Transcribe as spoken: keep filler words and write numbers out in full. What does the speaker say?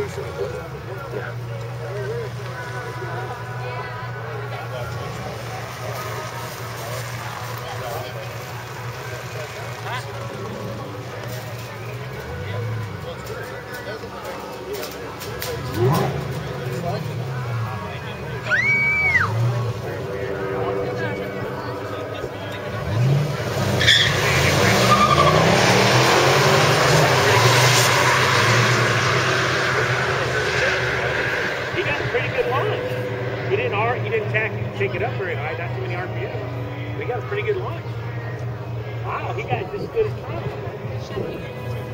Yeah. He got a pretty good launch. He didn't R, he didn't tack, take it up very high, not too many R P Ms. He got a pretty good launch. Wow, he got this good as Trump.